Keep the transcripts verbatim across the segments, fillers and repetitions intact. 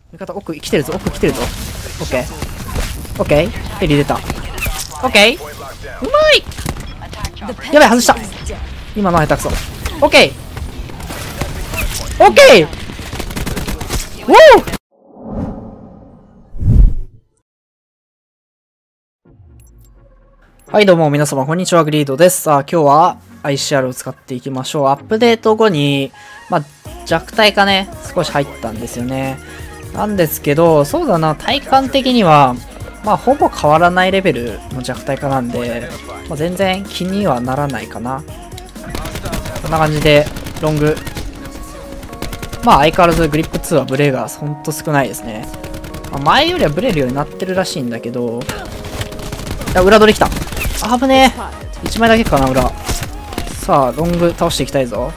味方奥来てるぞ、奥来てるぞ。オッケーオッケー、ヘリ出た。オッケー、うまい。やばい、外した。今のは下手くそ。オッケーオッケー、ウォー。はい、どうも皆様こんにちは、グリードです。さあ、今日は アイシーアール を使っていきましょう。アップデート後に、まあ、弱体化ね、少し入ったんですよね。なんですけど、そうだな、体感的には、まあ、ほぼ変わらないレベルの弱体化なんで、まあ、全然気にはならないかな。こんな感じで、ロング。まあ、相変わらずグリップツーはブレがほんと少ないですね。まあ、前よりはブレるようになってるらしいんだけど、いや、裏取り来た。あぶねえ。いちまいだけかな、裏。さあ、ロング倒していきたいぞ。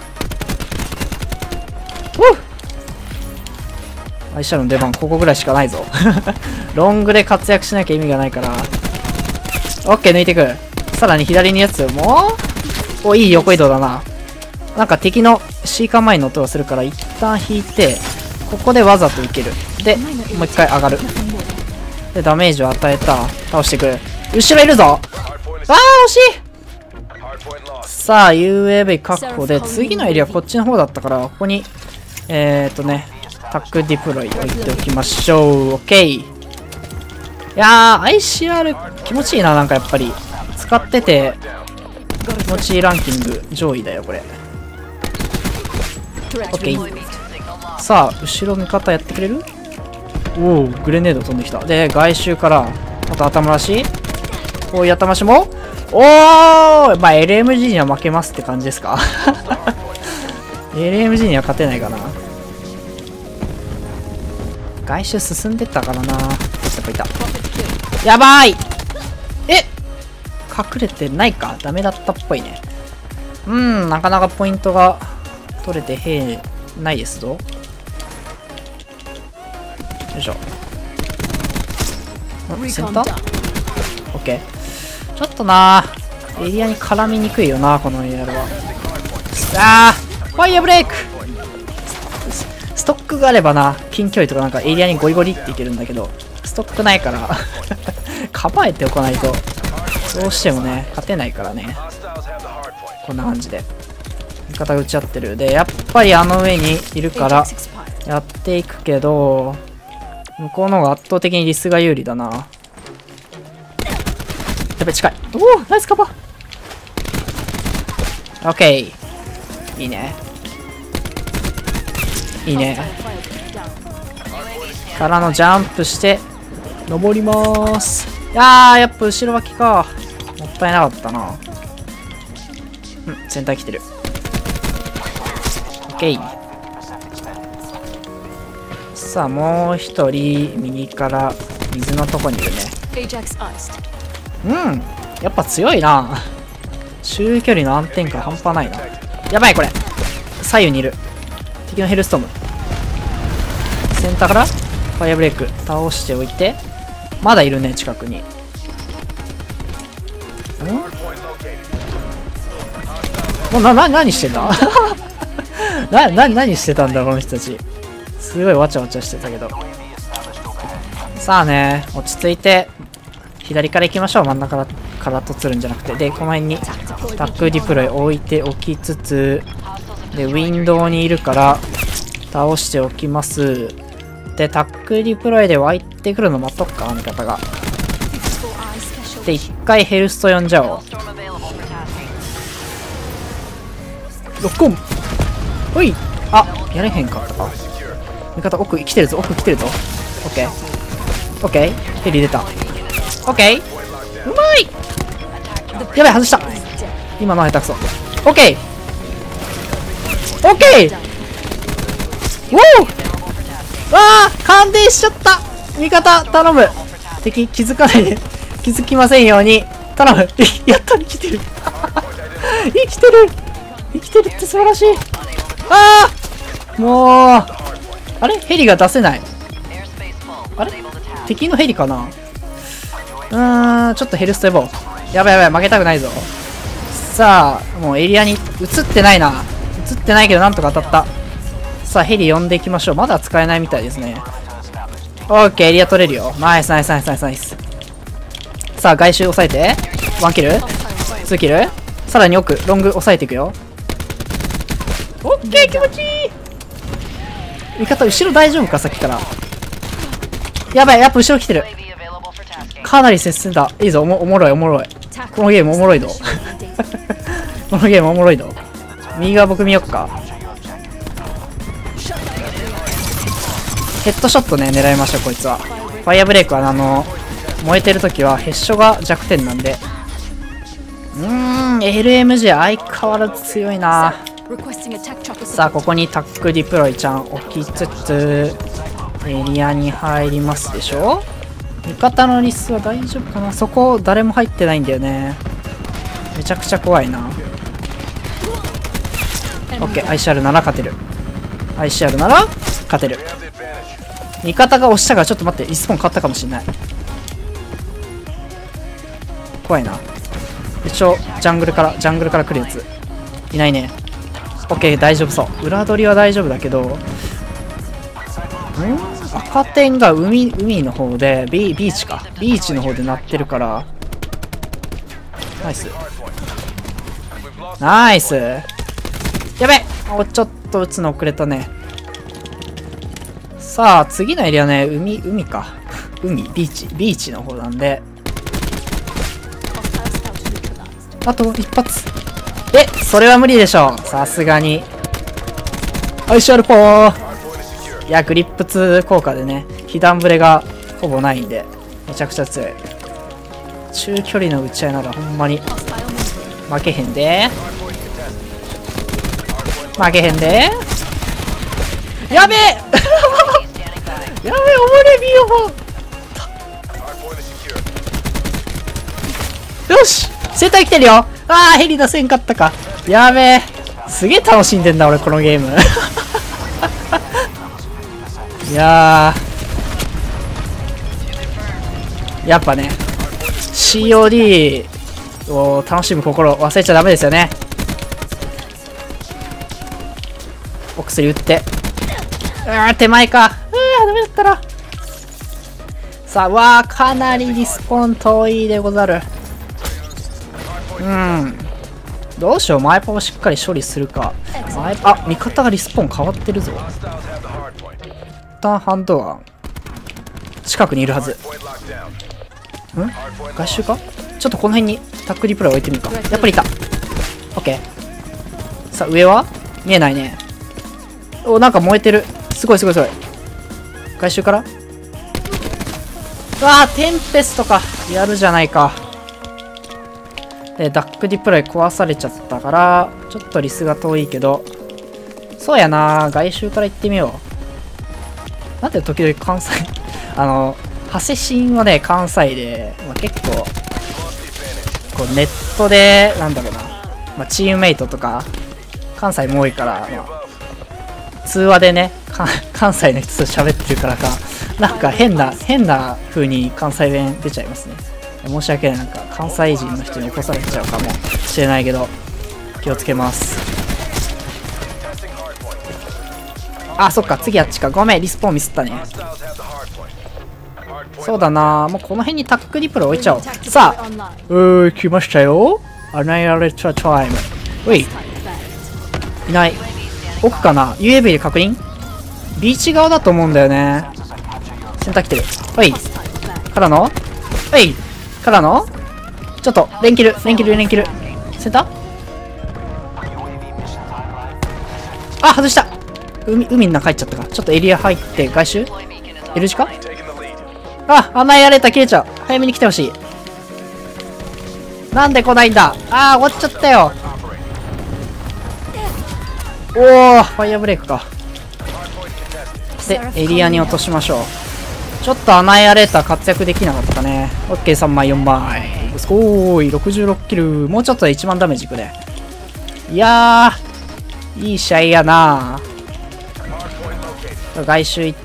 うっ！アイシャルの出番、ここぐらいしかないぞ。ロングで活躍しなきゃ意味がないから。オッケー、抜いていく。さらに左にやつもうお、いい横移動だな。なんか敵の C カン前の音がするから、一旦引いて、ここでわざといける。で、もう一回上がる。で、ダメージを与えた。倒していく。後ろいるぞ。あー、惜しい。さあ、ユーエーブイ 確保で、次のエリアこっちの方だったから、ここに、えーとね、タックディプロイ置いておきましょう。オッケー。いやー、アイシーアール 気持ちいいな、なんかやっぱり。使ってて、気持ちいいランキング上位だよ、これ。オッケー。さあ、後ろ味方やってくれる？おお、グレネード飛んできた。で、外周から、また頭出し。こういう頭出しもおー、まあ エルエムジー には負けますって感じですか。エルエムジー には勝てないかな。外周進んでったからな。やっぱいた。やばい。え、隠れてないか。ダメだったっぽいね。うーん、なかなかポイントが取れてへないですぞ。よいしょ。センター？ OK。ちょっとなー、エリアに絡みにくいよな、このエリアは。あー、ファイヤーブレイク。ストックがあればな、近距離とかなんかエリアにゴリゴリっていけるんだけど、ストックないから、構えておかないと、どうしてもね、勝てないからね。こんな感じで。味方が打ち合ってる。で、やっぱりあの上にいるから、やっていくけど、向こうの方が圧倒的にリスが有利だな。やべ、近い。おお、ナイスカバー。オッケー。いいね。いいね。からのジャンプして、登りまーす。いやー、やっぱ後ろ脇か。もったいなかったな。うん、全体来てる。オッケー。さあ、もう一人、右から水のとこにいるね。うん、やっぱ強いな。中距離の安定感半端ないな。やばい、これ。左右にいる。敵のヘルストーム。センターからファイアブレイク倒しておいて。まだいるね、近くに。んもうな、な、何してたな、な、何してたんだ、この人たち。すごいわちゃわちゃしてたけど。さあね、落ち着いて、左から行きましょう。真ん中からとつるんじゃなくて。で、この辺にタックディプロイ置いておきつつ、で、ウィンドウにいるから、倒しておきます。で、タックディプロイで湧いてくるの待っとくか、味方が。で、一回ヘルスト呼んじゃおう。ロックオン。ほい。あ、やれへんかったか。味方奥来てるぞ、奥来てるぞ。オッケー。オッケー。ヘリ出た。オッケー。うまい。やばい、外した。今のは下手くそ。オッケー。オッケー。ウォー。わあ、感電しちゃった。味方、頼む。敵、気づかないで。気づきませんように。頼む。やっと生きてる。生きてる。生きてるって素晴らしい。ああ、もう。あれヘリが出せない。あれ敵のヘリかな。うーん、ちょっとヘルスト呼ぼう。やばいやばい、負けたくないぞ。さあ、もうエリアに映ってないな。映ってないけどなんとか当たった。さあ、ヘリ呼んでいきましょう。まだ使えないみたいですね。 オッケー、エリア取れるよ。ナイスナイスナイスナイスナイス。さあ、外周押さえて。ワンキル ?ツー キルさらに奥、ロング押さえていくよ。オッケー、気持ちいい。味方、後ろ大丈夫かさっきから。やばい、やっぱ後ろ来てる。かなり接戦だ。いいぞ、おも、おもろい、おもろい。このゲームおもろいぞ。このゲームおもろいぞ。右側僕見よっか。ヘッドショットね、狙いましょう、こいつは。ファイアブレイクは、あの、燃えてるときは、ヘッショが弱点なんで。うーん、エルエムジー 相変わらず強いな。さあ、ここにタックディプロイちゃん置きつつ、エリアに入りますでしょ。味方のリスは大丈夫かな。そこ、誰も入ってないんだよね。めちゃくちゃ怖いな。オッケー、アイシーアールなら勝てる。アイシーアール なら勝てる。味方が押したからちょっと待って、リスポン変わったかもしれない。怖いな。一応、ジャングルから、ジャングルから来るやつ。いないね。オッケー、大丈夫そう。裏取りは大丈夫だけど、ん赤点が海、海の方で、ビ、ビーチか。ビーチの方で鳴ってるから、ナイス。ナイス。やべお、ちょっと撃つの遅れたね。さあ、次のエリアね、海、海か。海、ビーチ、ビーチの方なんで。あと一発。え、それは無理でしょ。さすがに。アイシーアール ポー。いや、グリップツー効果でね、被弾ブレがほぼないんで、めちゃくちゃ強い。中距離の打ち合いならほんまに負けへんで。負けへんで。やべえやべえ、おもれビヨホン。よし生体来てるよ。あー、ヘリ出せんかったか。やべえ、すげえ楽しんでんだ俺このゲームいやー、やっぱね シーオーディー を楽しむ心忘れちゃダメですよね。お薬打って、うー手前か。うーダメだったら。さあ、わーかなりリスポン遠いでござる。うん、どうしよう。前パをしっかり処理するか。前パ、あ、味方がリスポン変わってるぞ。一旦ハンドガン近くにいるはず。ん外周か。ちょっとこの辺にタックリプライ置いてみるか。やっぱりいた。オッケー。さあ、上は見えないね。お、なんか燃えてる。すごいすごいすごい。外周から、うわーテンペストか。やるじゃないか。で、ダックディプライ壊されちゃったから、ちょっとリスが遠いけど、そうやな、外周から行ってみよう。なんで時々関西あの、ハセシンはね、関西で、まあ、結構、こうネットで、なんだろうな、まあ、チームメイトとか、関西も多いから、まあ、通話でね、関西の人と喋ってるからか、なんか変な、変な風に関西弁出ちゃいますね。申し訳ない。なんか関西人の人に起こされちゃうかもしれないけど、気をつけます。あ、そっか、次あっちか。ごめん、リスポーンミスったね。そうだな、もうこの辺にタックリプル置いちゃおう。さあ、うー、来ましたよ。アナイアレットタイム。うい。いない。奥かな。 ユーエーブイ で確認。ビーチ側だと思うんだよね。洗濯機てる。うい。からのうい。からのちょっと、連キル、連キル、連キル。センターあ、外した海、海の中入っちゃったか。ちょっとエリア入って、外周 ?L 字かあ、穴やれた、切れちゃう。早めに来てほしい。なんで来ないんだ。あー、終わっちゃったよ。おー、ファイアブレイクか。で、エリアに落としましょう。ちょっとアナイアレーター活躍できなかったかね。オッケー、さんまい、よんまい。すごーい、ろくじゅうろくキル。もうちょっとでいちまんダメージいくね。いやー、いい試合やなー。外周行って、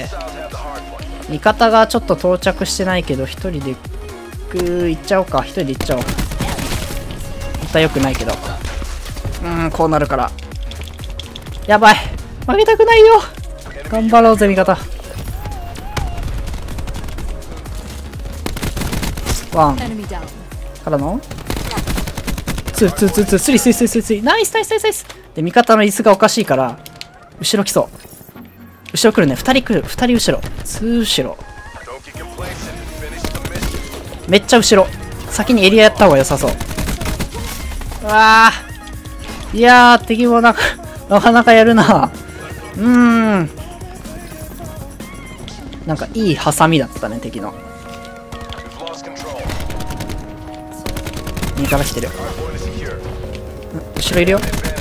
味方がちょっと到着してないけど、一人で行く、行っちゃおうか。一人で行っちゃおう。本当は良くないけど。うーん、こうなるから。やばい。負けたくないよ。頑張ろうぜ、味方。 ワンからのツーツーツーツースリースリースリースリースリーナイスナイスナイスナイスで味方の椅子がおかしいから後ろ来そう後ろ来るねふたり来るふたり後ろツー後ろめっちゃ後ろ先にエリアやった方が良さそううわーいやー敵もなんかなかなかやるなうーんなんかいいハサミだったね敵の右から来てる後ろいるよ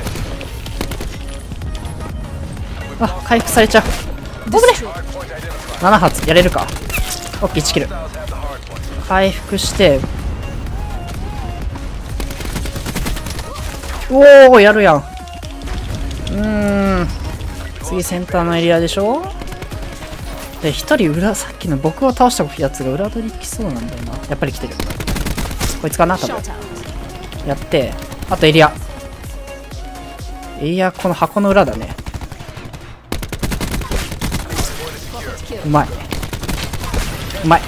あ回復されちゃう危ねなな発やれるかオッケーいちキル回復しておおやるやんうーん次センターのエリアでしょでひとり裏さっきの僕を倒したやつが裏取り来そうなんだよなやっぱり来てるこいつかな多分やってあとエリアエリアこの箱の裏だねうまいうま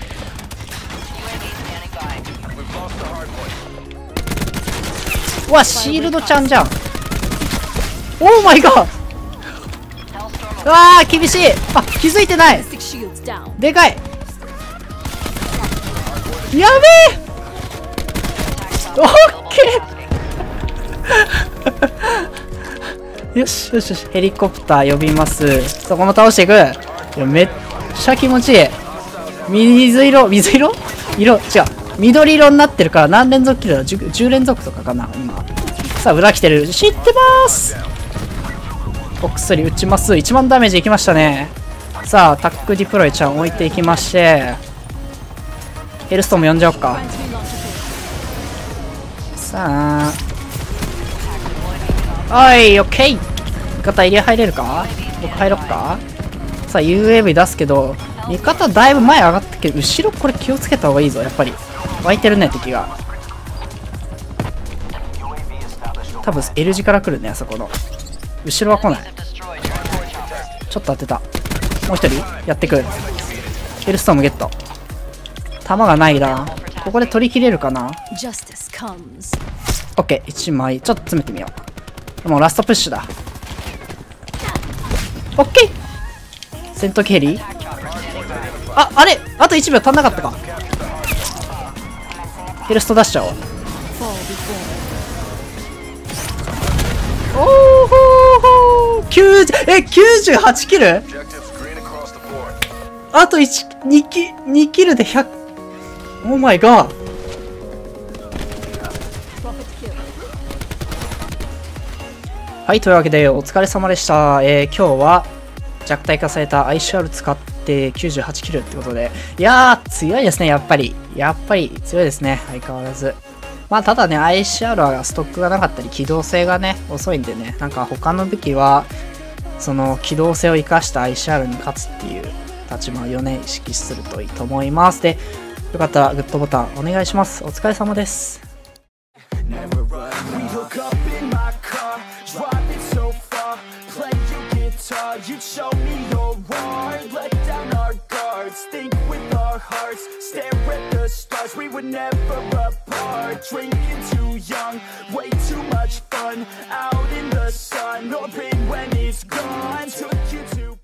いうわシールドちゃんじゃんオーマイガーうわー厳しいあ気づいてないでかいやべえオッケーよしよしよしヘリコプター呼びますそこも倒していくいやめっちゃ気持ちいい水色水色色違う緑色になってるから何連続キルだ 10, じゅう連続とかかな今さあ裏来てる知ってますお薬打ちますいちまんダメージいきましたねさあタックディプロイちゃん置いていきましてヘルストーンも呼んじゃおっかさあおいオッケー味方エリア入れるか僕入ろっかさあ ユーエーブイ 出すけど味方だいぶ前上がったけど後ろこれ気をつけた方がいいぞやっぱり湧いてるね敵が多分 L 字から来るねあそこの後ろは来ないちょっと当てたもう一人やってくるヘルストーンもゲット弾がないなここで取り切れるかな OK いちまいちょっと詰めてみようもうラストプッシュだ OK 戦闘機ヘリああれあといちびょう足んなかったかヘルスト出しちゃおうおーほーほーきゅうじゅうえきゅうじゅうはちキルあといち に, キにキルでひゃくオーマイガーはいというわけでお疲れ様でした、えー、今日は弱体化された アイシーアール 使ってきゅうじゅうはちキルってことでいやー強いですねやっぱりやっぱり強いですね相変わらずまあただね アイシーアール はストックがなかったり機動性がね遅いんでねなんか他の武器はその機動性を生かした アイシーアール に勝つっていう立場をね意識するといいと思いますでよかったらグッドボタンお願いしますお疲れ様です You'd show me your heart, let down our guards, think with our hearts, stare at the stars, we were never apart, drinking too young, way too much fun, out in the sun, or pain when it's gone, took you to